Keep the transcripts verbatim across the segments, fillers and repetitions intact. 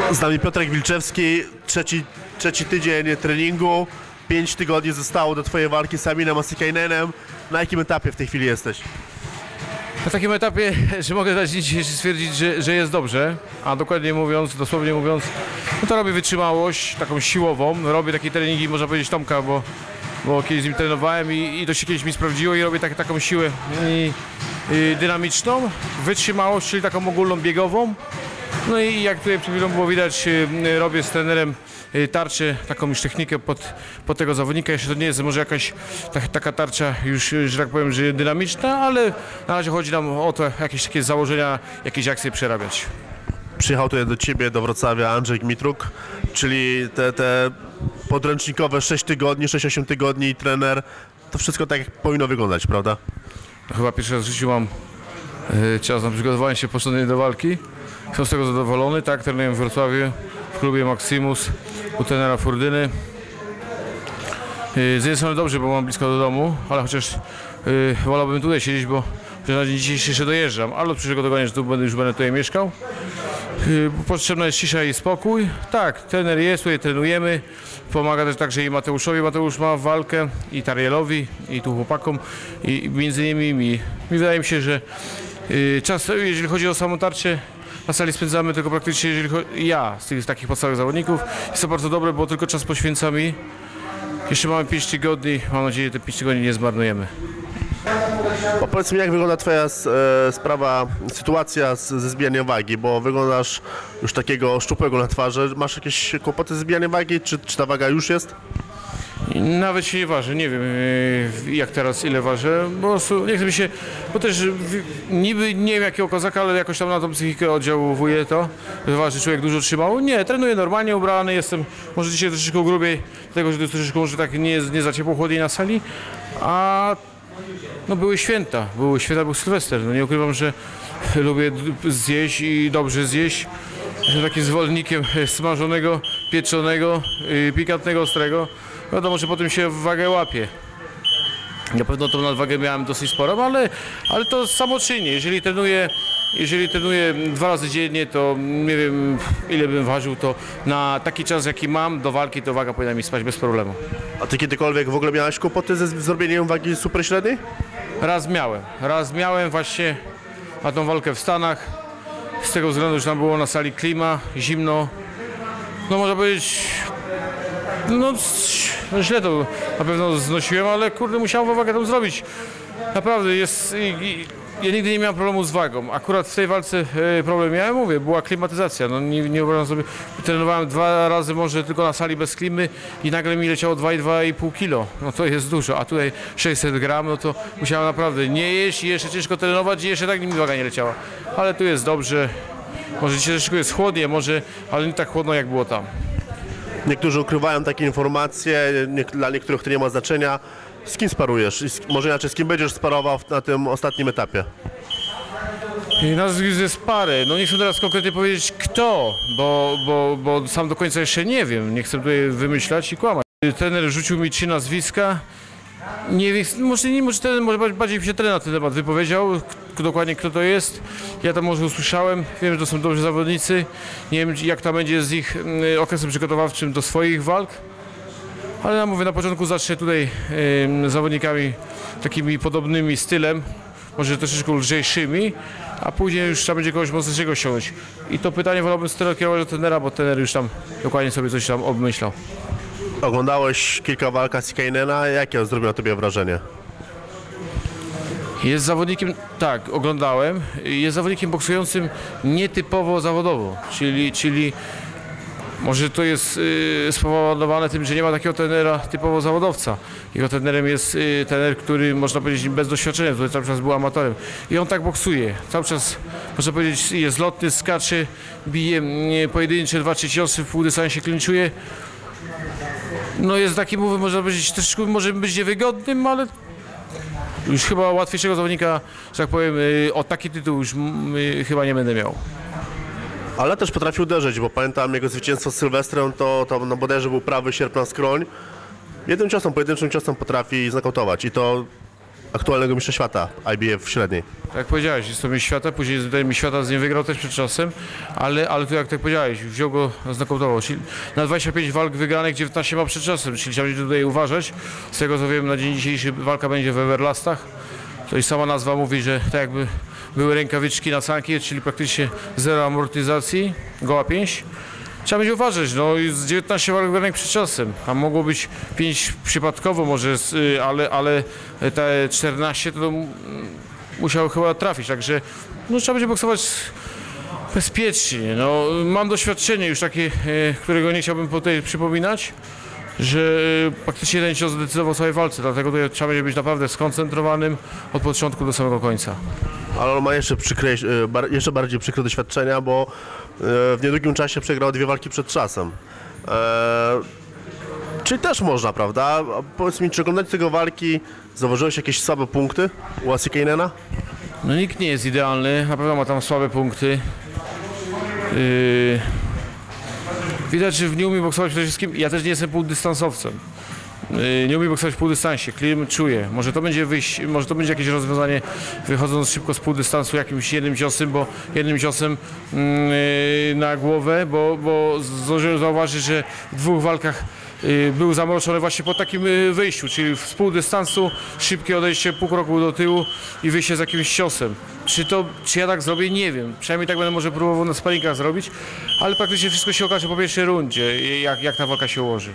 Z nami Piotrek Wilczewski, trzeci, trzeci tydzień treningu, pięć tygodni zostało do twojej walki z Aminem Masikanenem. Na jakim etapie w tej chwili jesteś? Na takim etapie, że mogę dać dzisiaj stwierdzić, że, że jest dobrze, a dokładnie mówiąc, dosłownie mówiąc, no to robię wytrzymałość taką siłową, robię takie treningi, można powiedzieć Tomka, bo, bo kiedyś z nim trenowałem i, i to się kiedyś mi sprawdziło i robię tak, taką siłę i, i dynamiczną, wytrzymałość, czyli taką ogólną biegową. No i jak tutaj przed chwilą było widać, robię z trenerem tarczę, taką już technikę pod, pod tego zawodnika. Jeszcze to nie jest może jakaś ta, taka tarcza już, że tak powiem, że dynamiczna, ale na razie chodzi nam o to, jakieś takie założenia, jakieś akcje przerabiać. Przyjechał tutaj do ciebie, do Wrocławia Andrzej Gmitruk, czyli te, te podręcznikowe sześć tygodni, sześć osiem tygodni i trener. To wszystko tak jak powinno wyglądać, prawda? No, chyba pierwszy raz w życiu mam y, czas na przygotowanie się porządnie do walki. Jestem z tego zadowolony, tak, trenuję w Wrocławiu, w klubie Maximus, u trenera Furdyny. Z jednej strony dobrze, bo mam blisko do domu, ale chociaż yy, wolałbym tutaj siedzieć, bo na dzień dzisiejszy jeszcze dojeżdżam, ale od przyszłego tygodnia, że tu będę, już będę tutaj mieszkał. Yy, potrzebna jest cisza i spokój. Tak, trener jest, tutaj trenujemy. Pomaga też także i Mateuszowi, Mateusz ma walkę, i Tarielowi, i tu chłopakom, i między innymi mi. Mi wydaje mi się, że yy, czas, jeżeli chodzi o samą tarczę, na sali spędzamy tylko praktycznie, jeżeli chodzi, ja z tych z takich podstawowych zawodników. Jest to bardzo dobre, bo tylko czas poświęca mi. Jeszcze mamy pięć tygodni, mam nadzieję, że te pięć tygodni nie zmarnujemy. Powiedz mi, jak wygląda twoja e, sprawa, sytuacja z, ze zbijaniem wagi, bo wyglądasz już takiego szczupłego na twarzy. Masz jakieś kłopoty ze zbijaniem wagi, czy, czy ta waga już jest? Nawet się nie waży, nie wiem jak teraz ile ważę, bo nie chcę mi się, bo też niby nie wiem jakiego kozaka, ale jakoś tam na tą psychikę oddziałuje to, że waży człowiek dużo trzymał. Nie, trenuję normalnie ubrany, jestem może dzisiaj troszeczkę grubiej, dlatego że to jest troszeczkę może tak nie, nie za ciepło, chłodniej na sali, a no były święta, były święta, był Sylwester, no nie ukrywam, że lubię zjeść i dobrze zjeść. Jestem takim zwolennikiem smażonego, pieczonego, pikantnego, ostrego. Wiadomo, że potem się wagę łapie. Na pewno tą nadwagę miałem dosyć sporą, ale, ale to samoczynnie. Jeżeli trenuję, jeżeli trenuję dwa razy dziennie, to nie wiem ile bym ważył, to na taki czas jaki mam do walki, to waga powinna mi spać bez problemu. A ty kiedykolwiek w ogóle miałeś kłopoty ze zrobieniem wagi super średniej? Raz miałem. Raz miałem właśnie na tą walkę w Stanach. Z tego względu, że tam było na sali klima, zimno. No można powiedzieć, no źle to na pewno znosiłem, ale kurde musiałem wagę tam zrobić. Naprawdę jest, i, i, ja nigdy nie miałem problemu z wagą. Akurat w tej walce e, problem miałem, mówię, była klimatyzacja. No nie, nie wyobrażam sobie, trenowałem dwa razy może tylko na sali bez klimy i nagle mi leciało dwa i dwa i pół kilo. No to jest dużo, a tutaj sześćset gram, no to musiałem naprawdę nie jeść i jeszcze ciężko trenować i jeszcze tak mi waga nie leciała. Ale tu jest dobrze, może dzisiaj troszeczkę jest chłodnie, może, ale nie tak chłodno jak było tam. Niektórzy ukrywają takie informacje, nie, dla niektórych to nie ma znaczenia. Z kim sparujesz? I z, może inaczej, z kim będziesz sparował na tym ostatnim etapie? Nazwisk jest parę. No nie chcę teraz konkretnie powiedzieć kto, bo, bo, bo sam do końca jeszcze nie wiem. Nie chcę tutaj wymyślać i kłamać. Trener rzucił mi trzy nazwiska. Nie wiem, może, nie, może, ten, może bardziej się trener na ten temat wypowiedział, k- dokładnie kto to jest. Ja tam może usłyszałem, wiem, że to są dobrzy zawodnicy. Nie wiem, jak tam będzie z ich y, okresem przygotowawczym do swoich walk. Ale ja mówię, na początku zacznę tutaj y, zawodnikami takimi podobnymi stylem, może troszeczkę lżejszymi, a później już trzeba będzie kogoś mocniejszego ściągnąć. I to pytanie wolałbym skierować do trenera, bo trener już tam dokładnie sobie coś tam obmyślał. Oglądałeś kilka walk Masikanena, jakie zrobił na tobie wrażenie? Jest zawodnikiem, tak, oglądałem, jest zawodnikiem boksującym nietypowo zawodowo, czyli, czyli może to jest y, spowodowane tym, że nie ma takiego trenera typowo zawodowca. Jego trenerem jest y, trener, który można powiedzieć bez doświadczenia, który cały czas był amatorem. I on tak boksuje, cały czas można powiedzieć jest lotny, skacze, bije y, pojedyncze, dwa, trzy ciosy, w półdystansie klinczuje. No jest taki, mówię, można powiedzieć, też może być niewygodnym, ale już chyba łatwiejszego zawodnika, że tak powiem, o taki tytuł już chyba nie będę miał. Ale też potrafi uderzyć, bo pamiętam jego zwycięstwo z Sylwestrem, to, to no bodajże był prawy sierp na skroń. Jednym ciosem, pojedynczym ciosem potrafi znokautować i to aktualnego mistrza świata I B F w średniej. Tak jak powiedziałeś, jest to mistrz świata, później z mistrz świata z nim wygrał też przed czasem, ale, ale tu jak tak powiedziałeś, wziął go, znokautował. Czyli na dwadzieścia pięć walk wygranych, dziewiętnaście ma przed czasem, czyli trzeba będzie tutaj uważać. Z tego co wiem, na dzień dzisiejszy walka będzie w Everlastach. To i sama nazwa mówi, że tak jakby były rękawiczki na sanki, czyli praktycznie zero amortyzacji, goła pięść. Trzeba będzie uważać, no i z dziewiętnaście walk wygranych przed czasem, a mogło być pięć przypadkowo może, ale, ale te czternaście to musiało chyba trafić, także no, trzeba będzie boksować bezpiecznie. No, mam doświadczenie już takie, którego nie chciałbym tutaj przypominać, że praktycznie jeden cios zdecydował o swojej walce, dlatego tutaj trzeba będzie być naprawdę skoncentrowanym od początku do samego końca. Ale on ma jeszcze, przykre, jeszcze bardziej przykre doświadczenia, bo w niedługim czasie przegrał dwie walki przed czasem. Eee, czyli też można, prawda? A powiedz mi, czy oglądając tego walki zauważyłeś jakieś słabe punkty u Asikainena? No nikt nie jest idealny, na pewno ma tam słabe punkty. Yy... Widać, że nie umie boksować przede wszystkim. Ja też nie jestem półdystansowcem. Yy, nie umie boksować w półdystansie, klient czuje. Może to będzie wyjść, może to będzie jakieś rozwiązanie wychodząc szybko z półdystansu jakimś jednym ciosem, bo jednym ciosem yy, na głowę, bo, bo zdążyłem zauważyć, że w dwóch walkach yy, był zamroczony właśnie po takim yy, wyjściu, czyli z półdystansu, szybkie odejście pół kroku do tyłu i wyjście z jakimś ciosem. Czy to, czy ja tak zrobię? Nie wiem. Przynajmniej tak będę może próbował na sparingach zrobić, ale praktycznie wszystko się okaże po pierwszej rundzie, jak, jak ta walka się ułoży.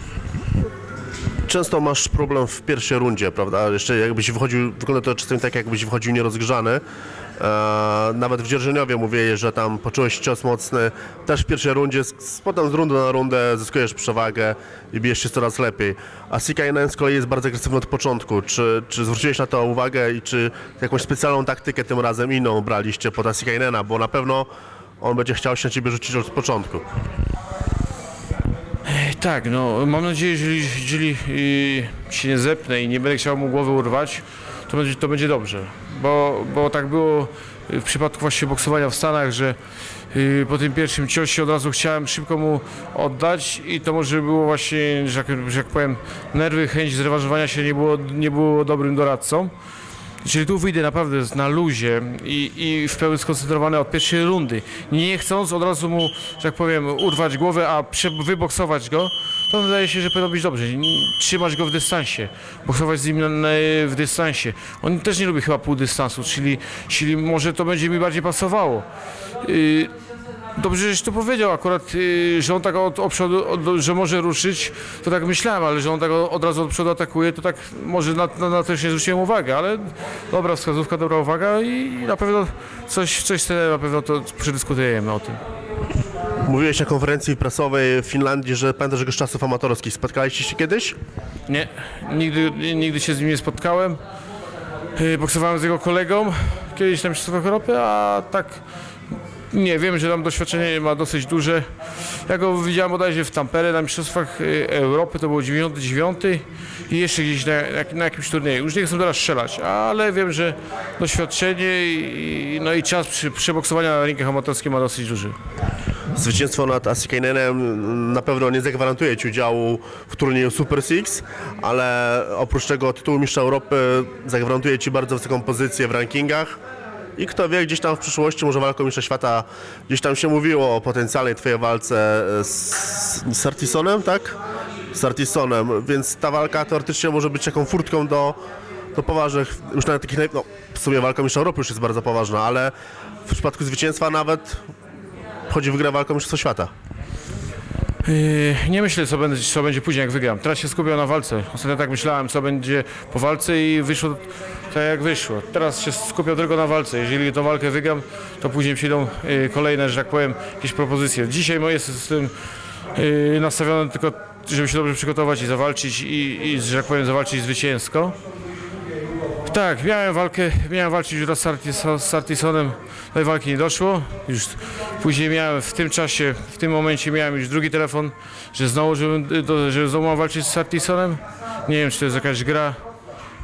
Często masz problem w pierwszej rundzie, prawda? Jeszcze jakbyś wychodził, wygląda to czasami tak, jakbyś wychodził nierozgrzany. Eee, nawet w Dzierżoniowie mówię, że tam poczułeś cios mocny. Też w pierwszej rundzie, z, potem z rundy na rundę zyskujesz przewagę i bijesz się coraz lepiej. A Asikainen z kolei jest bardzo agresywny od początku. Czy, czy zwróciłeś na to uwagę i czy jakąś specjalną taktykę tym razem inną braliście pod Asikainena? Bo na pewno on będzie chciał się na ciebie rzucić od początku. Tak, no mam nadzieję, że jeżeli, jeżeli yy, się nie zepnę i nie będę chciał mu głowy urwać, to będzie, to będzie dobrze, bo, bo tak było w przypadku właśnie boksowania w Stanach, że yy, po tym pierwszym ciosie od razu chciałem szybko mu oddać i to może było właśnie, że jak, że jak powiem, nerwy, chęć zrewanżowania się nie było, nie było dobrym doradcą. Czyli tu wyjdę naprawdę na luzie i, i w pełni skoncentrowany od pierwszej rundy, nie chcąc od razu mu, że tak powiem, urwać głowę, a wyboksować go, to wydaje się, że powinno być dobrze. Trzymać go w dystansie, boksować z nim na, na, w dystansie. On też nie lubi chyba pół dystansu, czyli, czyli może to będzie mi bardziej pasowało. Yy, Dobrze, żeś to powiedział akurat, yy, że on tak od, od przodu, od, że może ruszyć, to tak myślałem, ale że on tak od razu od przodu atakuje, to tak może na, na, na to też nie zwróciłem uwagi, ale dobra wskazówka, dobra uwaga i na pewno coś, coś z na pewno to przedyskutujemy o tym. Mówiłeś na konferencji prasowej w Finlandii, że pamiętasz go z czasów amatorskich. Spotkaliście się kiedyś? Nie, nigdy, nigdy się z nim nie spotkałem. Yy, boksowałem z jego kolegą kiedyś na Mistrzostwach Europy, a tak nie, wiem, że tam doświadczenie ma dosyć duże. Ja go widziałem bodajże w Tampere na Mistrzostwach Europy, to było dziewięćdziesiąty dziewiąty i jeszcze gdzieś na, na jakimś turnieju. Już nie chcę teraz strzelać, ale wiem, że doświadczenie i, no i czas przy, przeboksowania na ringach amatorskich ma dosyć duży. Zwycięstwo nad Asikainen na pewno nie zagwarantuje ci udziału w turnieju Super Six, ale oprócz tego tytułu mistrza Europy zagwarantuje ci bardzo wysoką pozycję w rankingach. I kto wie, gdzieś tam w przyszłości, może walką mistrza świata, gdzieś tam się mówiło o potencjalnej twojej walce z Sartisonem, tak? Z Sartisonem, więc ta walka teoretycznie może być taką furtką do, do poważnych, już nawet takich, no w sumie walka mistrza Europy już jest bardzo poważna, ale w przypadku zwycięstwa nawet chodzi wygra walką mistrzostwa świata. Yy, nie myślę, co będzie, co będzie później, jak wygram. Teraz się skupiam na walce. Ostatnio tak myślałem, co będzie po walce i wyszło tak, jak wyszło. Teraz się skupiam tylko na walce. Jeżeli tą walkę wygram, to później przyjdą yy, kolejne, że tak powiem, jakieś propozycje. Dzisiaj jestem z tym yy, nastawiony tylko, żeby się dobrze przygotować i zawalczyć i, i że tak powiem, zawalczyć zwycięsko. Tak, miałem walkę, miałem walczyć już raz z Sartisonem, tej walki nie doszło, już później miałem w tym czasie, w tym momencie miałem już drugi telefon, że znowu, żebym, że znowu mam walczyć z Sartisonem, nie wiem, czy to jest jakaś gra,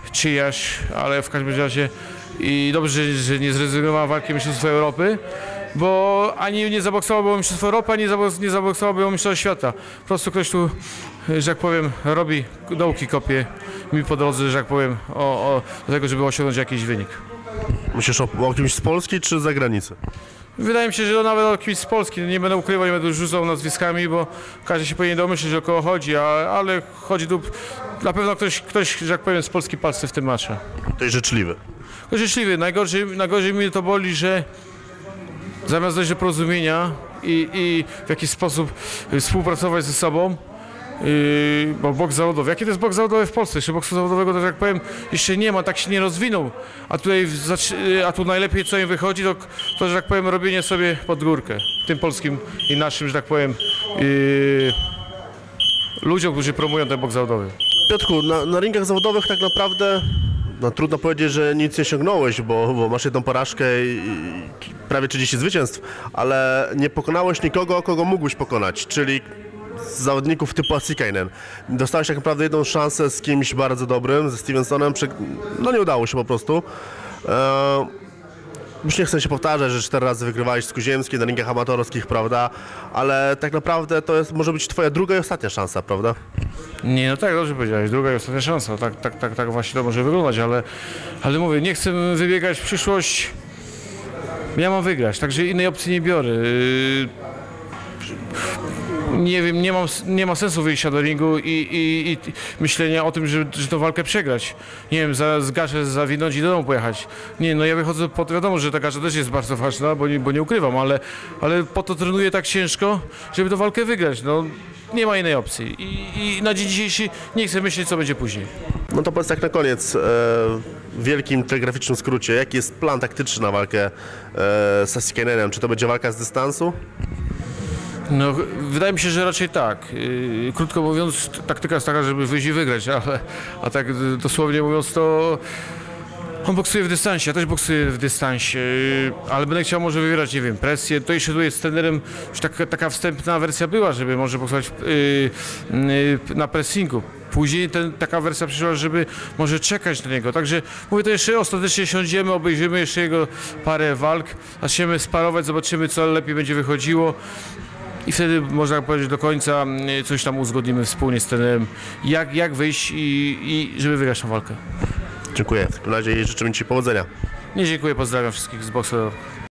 czyjaś, ale w każdym razie i dobrze, że, że nie zrezygnowałem walki Mistrzostwa Europy, bo ani nie zaboksowałby o Mistrzostwo Europy, ani zabok- nie zaboksowałby o Mistrzostwo Świata. Po prostu ktoś tu, że tak powiem, robi dołki, kopie mi po drodze, że tak powiem, o, o, do tego, żeby osiągnąć jakiś wynik. Myślisz o, o kimś z Polski czy z zagranicy? Wydaje mi się, że nawet o kimś z Polski, nie będę ukrywał, nie będę rzucał nazwiskami, bo każdy się powinien domyśleć, że o kogo chodzi, a, ale chodzi tu, na pewno ktoś, ktoś, że tak powiem, z Polski palce w tym macze. To jest życzliwy. Ktoś życzliwy, najgorzej, najgorzej mnie to boli, że zamiast dojść do porozumienia i, i w jakiś sposób współpracować ze sobą, Yy, bo boks zawodowy. Jaki to jest boks zawodowy w Polsce? Jeszcze boksu zawodowego, to, że tak powiem, jeszcze nie ma, tak się nie rozwinął. A tutaj, a tu najlepiej co im wychodzi, to, to że tak powiem, robienie sobie pod górkę. Tym polskim i naszym, że tak powiem, yy, ludziom, którzy promują ten boks zawodowy. Piotrku, na, na ringach zawodowych tak naprawdę no, trudno powiedzieć, że nic nie osiągnąłeś, bo, bo masz jedną porażkę i, i prawie trzydzieści zwycięstw, ale nie pokonałeś nikogo, kogo mógłbyś pokonać, czyli z zawodników typu Asikainen. Dostałeś tak naprawdę jedną szansę z kimś bardzo dobrym, ze Stevensonem, prze... no nie udało się po prostu. Eee, już nie chcę się powtarzać, że cztery razy wygrywałeś z Kuziemskim na ringach amatorskich, prawda, ale tak naprawdę to jest, może być twoja druga i ostatnia szansa, prawda? Nie, no tak, dobrze powiedziałeś, druga i ostatnia szansa, tak, tak, tak, tak właśnie to może wyglądać, ale, ale mówię, nie chcę wybiegać w przyszłość, ja mam wygrać, także innej opcji nie biorę. Yy... Nie wiem, nie, mam, nie ma sensu wyjścia do ringu i, i, i myślenia o tym, że, że tą walkę przegrać. Nie wiem, za, z gaszę zawinąć i do domu pojechać. Nie, no ja wychodzę po to, wiadomo, że ta gasza też jest bardzo ważna, bo nie, bo nie ukrywam, ale, ale po to trenuję tak ciężko, żeby tę walkę wygrać. No, nie ma innej opcji I, i na dzień dzisiejszy nie chcę myśleć, co będzie później. No to powiedz tak na koniec, e, w wielkim telegraficznym skrócie, jaki jest plan taktyczny na walkę e, z Asikainen? Czy to będzie walka z dystansu? No, wydaje mi się, że raczej tak. Yy, krótko mówiąc, taktyka jest taka, żeby wyjść i wygrać, ale a tak dosłownie mówiąc, to on boksuje w dystansie, ja też boksuję w dystansie, yy, ale będę chciał może wywierać, nie wiem, presję. To jeszcze tu jest z trenerem, już taka, taka wstępna wersja była, żeby może boksować yy, yy, na pressingu. Później ten, taka wersja przyszła, żeby może czekać na niego. Także mówię, to jeszcze ostatecznie siądziemy, obejrzymy jeszcze jego parę walk, zaczniemy sparować, zobaczymy, co lepiej będzie wychodziło. I wtedy, można powiedzieć, do końca coś tam uzgodnimy wspólnie z trenerem, jak, jak wyjść i, i żeby wygrać tę walkę. Dziękuję. W takim razie życzymy Ci powodzenia. Nie, dziękuję, pozdrawiam wszystkich z boksu.